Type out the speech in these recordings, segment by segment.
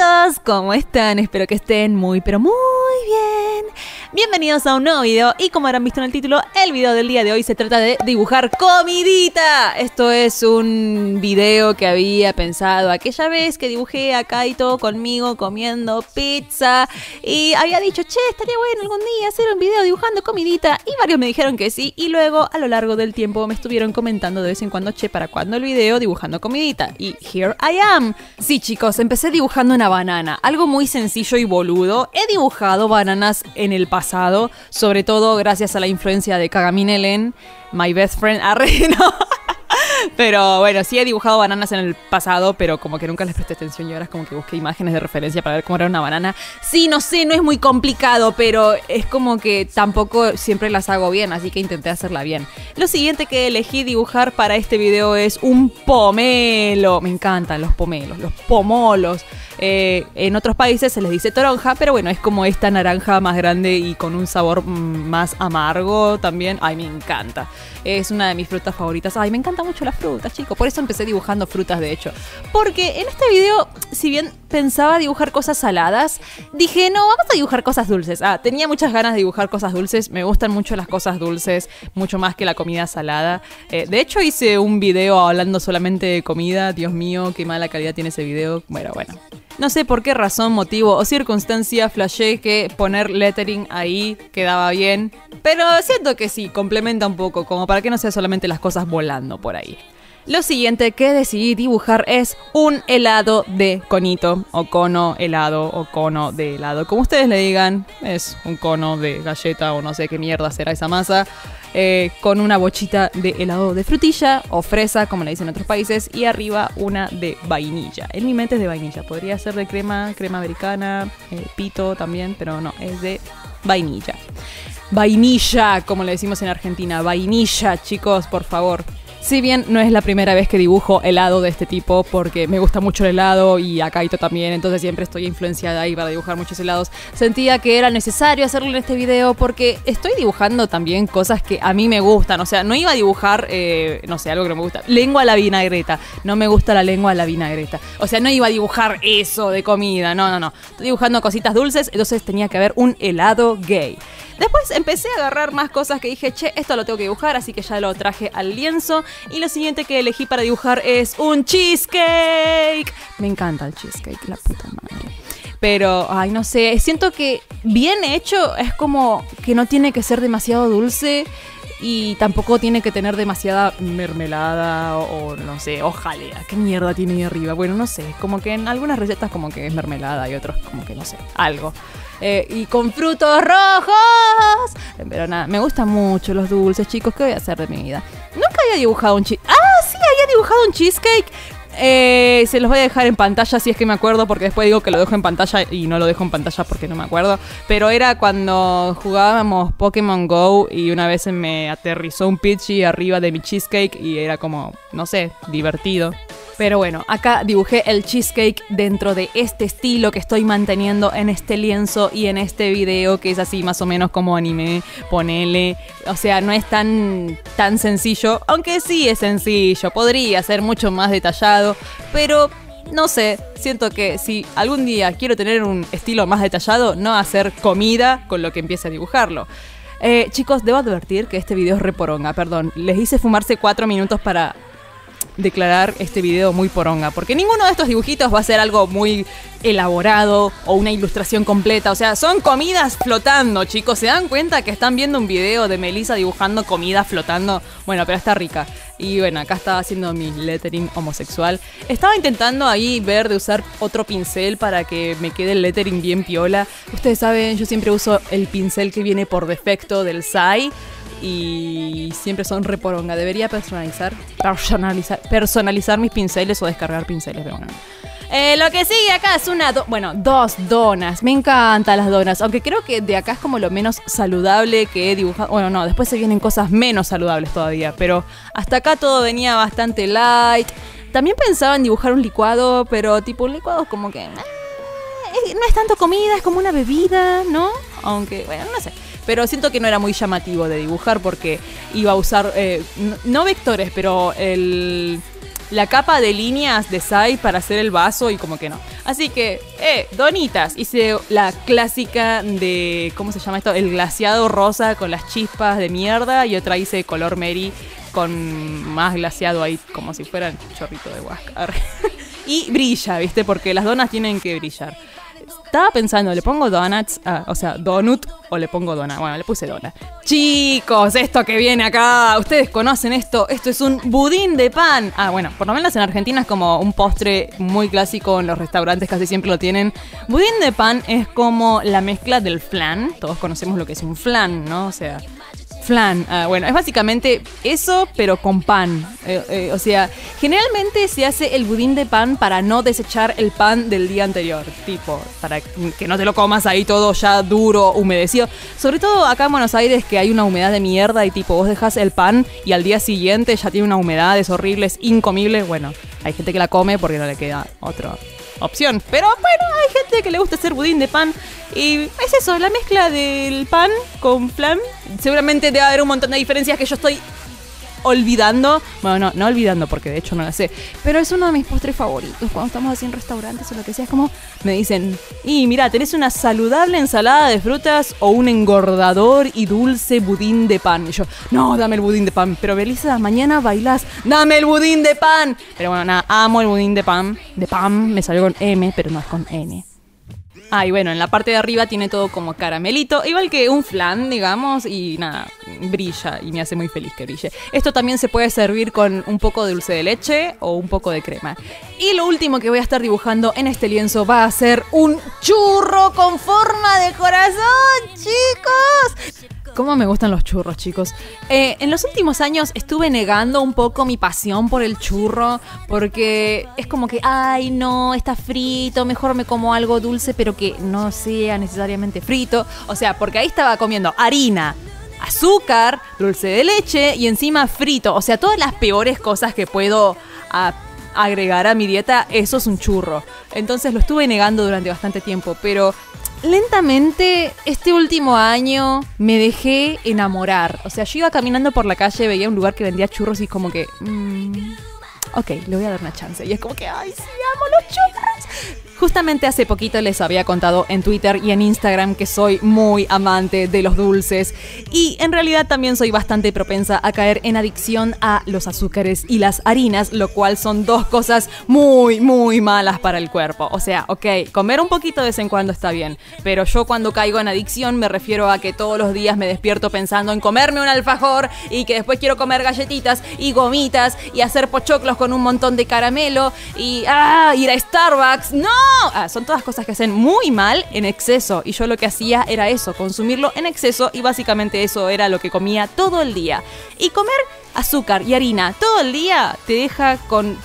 chicos, ¿cómo están? Espero que estén muy, pero muy bien. Bienvenidos a un nuevo video y como habrán visto en el título, el video del día de hoy se trata de dibujar comidita. Esto es un video que había pensado aquella vez que dibujé a Kaito conmigo comiendo pizza y había dicho, che, estaría bueno algún día hacer un video dibujando comidita y varios me dijeron que sí y luego a lo largo del tiempo me estuvieron comentando de vez en cuando, che, ¿para cuándo el video dibujando comidita? Y here I am. Sí, chicos, empecé dibujando una banana, algo muy sencillo y boludo. He dibujado bananas en el pasado, sobre todo gracias a la influencia de Kagami Ellen, my best friend. No. Pero bueno, sí he dibujado bananas en el pasado, pero como que nunca les presté atención y ahora es como que busqué imágenes de referencia para ver cómo era una banana. Sí, no sé, no es muy complicado, pero es como que tampoco siempre las hago bien, así que intenté hacerla bien. Lo siguiente que elegí dibujar para este video es un pomelo. Me encantan los pomelos, los pomolos. En otros países se les dice toronja, pero bueno, es como esta naranja más grande y con un sabor más amargo también. Ay, me encanta. Es una de mis frutas favoritas. Ay, me encantan mucho las frutas, chicos. Por eso empecé dibujando frutas, de hecho. Porque en este video, si bien pensaba dibujar cosas saladas, dije, no, vamos a dibujar cosas dulces. Tenía muchas ganas de dibujar cosas dulces. Me gustan mucho las cosas dulces, mucho más que la comida salada. De hecho, hice un video hablando solamente de comida. Dios mío, qué mala calidad tiene ese video. Bueno. No sé por qué razón, motivo o circunstancia flashé que poner lettering ahí quedaba bien. Pero siento que sí, complementa un poco, como para que no sea solamente las cosas volando por ahí. Lo siguiente que decidí dibujar es un helado de conito, o cono helado, o cono de helado. Como ustedes le digan, es un cono de galleta o no sé qué mierda será esa masa. Con una bochita de helado de frutilla o fresa, como le dicen en otros países, y arriba una de vainilla. En mi mente es de vainilla, podría ser de crema americana, pito también, pero no, es de vainilla. Vainilla, como le decimos en Argentina, vainilla, chicos, por favor. Si bien no es la primera vez que dibujo helado de este tipo, porque me gusta mucho el helado y a Kaito también, entonces siempre estoy influenciada ahí para dibujar muchos helados, sentía que era necesario hacerlo en este video porque estoy dibujando también cosas que a mí me gustan. O sea, no iba a dibujar, no sé, algo que no me gusta. Lengua a la vinagreta. No me gusta la lengua a la vinagreta. O sea, no iba a dibujar eso de comida. No. Estoy dibujando cositas dulces, entonces tenía que haber un helado gay. Después empecé a agarrar más cosas que dije, che, esto lo tengo que dibujar, así que ya lo traje al lienzo. Y lo siguiente que elegí para dibujar es un cheesecake. Me encanta el cheesecake, la puta madre. Pero, ay, no sé, siento que bien hecho es como que no tiene que ser demasiado dulce y tampoco tiene que tener demasiada mermelada o no sé, o jalea. ¿Qué mierda tiene ahí arriba? Bueno, no sé, como que en algunas recetas como que es mermelada y otros como que no sé, algo. Y con frutos rojos. Pero nada, me gustan mucho los dulces, chicos. ¿Qué voy a hacer de mi vida? Nunca había dibujado un cheesecake. Sí, había dibujado un cheesecake. Se los voy a dejar en pantalla si es que me acuerdo, porque después digo que lo dejo en pantalla y no lo dejo en pantalla porque no me acuerdo. Pero era cuando jugábamos Pokémon Go y una vez me aterrizó un Pidgey arriba de mi cheesecake y era como, no sé, divertido. Pero bueno, acá dibujé el cheesecake dentro de este estilo que estoy manteniendo en este lienzo y en este video, que es así más o menos como anime, ponele. O sea, no es tan sencillo, aunque sí es sencillo, podría ser mucho más detallado, pero no sé, siento que si algún día quiero tener un estilo más detallado, no hacer comida con lo que empiece a dibujarlo. Chicos, debo advertir que este video es reporonga, perdón, les hice fumarse 4 minutos para declarar este video muy poronga, porque ninguno de estos dibujitos va a ser algo muy elaborado o una ilustración completa. O sea, son comidas flotando, chicos. ¿Se dan cuenta que están viendo un video de Melissa dibujando comida flotando? Bueno, pero está rica. Y bueno, acá estaba haciendo mi lettering homosexual. Estaba intentando ahí ver de usar otro pincel para que me quede el lettering bien piola. Ustedes saben, yo siempre uso el pincel que viene por defecto del SAI y siempre son reporonga. Debería personalizar mis pinceles o descargar pinceles, pero bueno. Lo que sigue acá es dos donas. Me encantan las donas, aunque creo que de acá es como lo menos saludable que he dibujado. Bueno, no, después se vienen cosas menos saludables todavía, pero hasta acá todo venía bastante light. También pensaba en dibujar un licuado, pero tipo un licuado como que no es tanto comida, es como una bebida, ¿no? Aunque, bueno, no sé. Pero siento que no era muy llamativo de dibujar porque iba a usar, no vectores, pero la capa de líneas de side para hacer el vaso y como que no. Así que, donitas. Hice la clásica de, ¿cómo se llama esto? El glaseado rosa con las chispas de mierda, y otra hice color Mary con más glaseado ahí, como si fueran chorrito de huasca. Y brilla, ¿viste? Porque las donas tienen que brillar. Estaba pensando, ¿le pongo donuts? Donut o le pongo dona. Bueno, le puse dona. Chicos, esto que viene acá, ustedes conocen esto. Esto es un budín de pan. Bueno, por lo menos en Argentina es como un postre muy clásico. En los restaurantes casi siempre lo tienen. Budín de pan es como la mezcla del flan. Todos conocemos lo que es un flan, ¿no? O sea, flan. Bueno, es básicamente eso, pero con pan. O sea, generalmente se hace el budín de pan para no desechar el pan del día anterior. Tipo, para que no te lo comas ahí todo ya duro, humedecido. Sobre todo acá en Buenos Aires, que hay una humedad de mierda y tipo, vos dejas el pan y al día siguiente ya tiene una humedad, es horrible, es incomible. Bueno, hay gente que la come porque no le queda otra opción. Pero bueno, hay gente que le gusta hacer budín de pan. Y es eso, la mezcla del pan con flan. Seguramente debe haber un montón de diferencias que yo estoy olvidando. Bueno, no olvidando porque de hecho no la sé. Pero es uno de mis postres favoritos. Cuando estamos así en restaurantes o lo que sea, es como me dicen, y mira, tenés una saludable ensalada de frutas o un engordador y dulce budín de pan. Y yo, no, dame el budín de pan. Pero Belisa, mañana bailás, dame el budín de pan. Pero bueno, nada, amo el budín de pan. De pan me salió con M, pero no es con N. Y bueno, en la parte de arriba tiene todo como caramelito, igual que un flan, digamos, y nada, brilla y me hace muy feliz que brille. Esto también se puede servir con un poco de dulce de leche o un poco de crema. Y lo último que voy a estar dibujando en este lienzo va a ser un churro con forma de corazón, chicos. ¿Cómo me gustan los churros, chicos? En los últimos años estuve negando un poco mi pasión por el churro, porque es como que, ay, no, está frito, mejor me como algo dulce, pero que no sea necesariamente frito. O sea, porque ahí estaba comiendo harina, azúcar, dulce de leche y encima frito. O sea, todas las peores cosas que puedo agregar a mi dieta, eso es un churro. Entonces lo estuve negando durante bastante tiempo, pero lentamente, este último año me dejé enamorar. O sea, yo iba caminando por la calle, veía un lugar que vendía churros y como que, ok, le voy a dar una chance. Y es como que, ay, sí, amo los churros. Justamente hace poquito les había contado en Twitter y en Instagram que soy muy amante de los dulces y en realidad también soy bastante propensa a caer en adicción a los azúcares y las harinas, lo cual son dos cosas muy, muy malas para el cuerpo. O sea, ok, comer un poquito de vez en cuando está bien, pero yo cuando caigo en adicción me refiero a que todos los días me despierto pensando en comerme un alfajor y que después quiero comer galletitas y gomitas y hacer pochoclos con un montón de caramelo y ir a Starbucks. ¡No! Son todas cosas que hacen muy mal en exceso y yo lo que hacía era eso, consumirlo en exceso y básicamente eso era lo que comía todo el día. Y comer azúcar y harina todo el día te deja con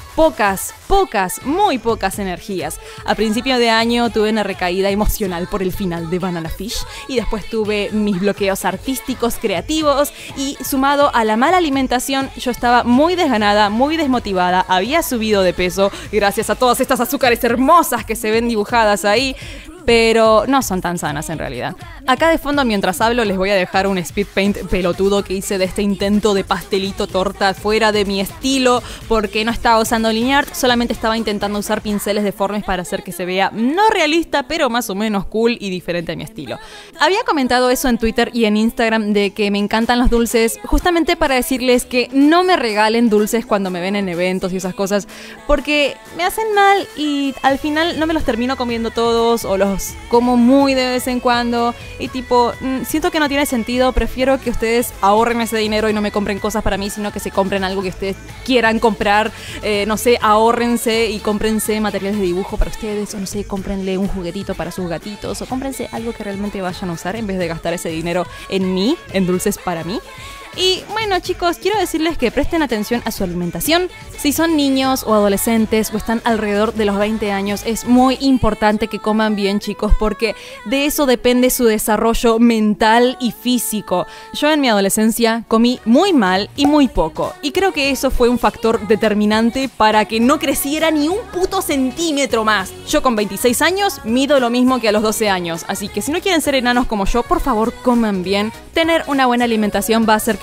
muy pocas energías. A principio de año tuve una recaída emocional por el final de Banana Fish y después tuve mis bloqueos artísticos, creativos y sumado a la mala alimentación yo estaba muy desganada, muy desmotivada, había subido de peso gracias a todas estas azúcares hermosas que se ven dibujadas ahí, pero no son tan sanas en realidad. Acá de fondo mientras hablo les voy a dejar un speed paint pelotudo que hice de este intento de pastelito torta fuera de mi estilo porque no estaba usando linear, solamente estaba intentando usar pinceles deformes para hacer que se vea no realista pero más o menos cool y diferente a mi estilo. Había comentado eso en Twitter y en Instagram de que me encantan los dulces justamente para decirles que no me regalen dulces cuando me ven en eventos y esas cosas porque me hacen mal y al final no me los termino comiendo todos o los como muy de vez en cuando y tipo, siento que no tiene sentido, prefiero que ustedes ahorren ese dinero y no me compren cosas para mí, sino que se compren algo que ustedes quieran comprar, no sé, ahórrense y cómprense materiales de dibujo para ustedes, o no sé, cómprenle un juguetito para sus gatitos, o cómprense algo que realmente vayan a usar en vez de gastar ese dinero en mí, en dulces para mí. Y bueno, chicos, quiero decirles que presten atención a su alimentación. Si son niños o adolescentes o están alrededor de los 20 años, es muy importante que coman bien, chicos, porque de eso depende su desarrollo mental y físico. Yo en mi adolescencia comí muy mal y muy poco, y creo que eso fue un factor determinante para que no creciera ni un puto centímetro más. Yo con 26 años mido lo mismo que a los 12 años, así que si no quieren ser enanos como yo, por favor coman bien. Tener una buena alimentación va a hacer que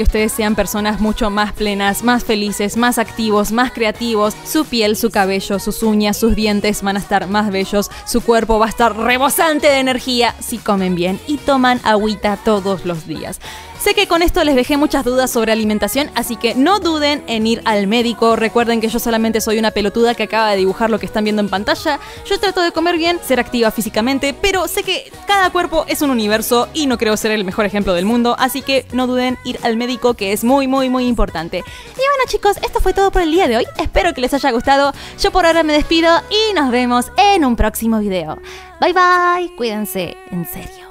ustedes sean personas mucho más plenas, más felices, más activos, más creativos. Su piel, su cabello, sus uñas, sus dientes van a estar más bellos. Su cuerpo va a estar rebosante de energía si comen bien y toman agüita todos los días. Sé que con esto les dejé muchas dudas sobre alimentación, así que no duden en ir al médico. Recuerden que yo solamente soy una pelotuda que acaba de dibujar lo que están viendo en pantalla. Yo trato de comer bien, ser activa físicamente, pero sé que cada cuerpo es un universo y no creo ser el mejor ejemplo del mundo, así que no duden ir al médico, que es muy importante. Y bueno, chicos, esto fue todo por el día de hoy. Espero que les haya gustado. Yo por ahora me despido y nos vemos en un próximo video. Bye bye, cuídense, en serio.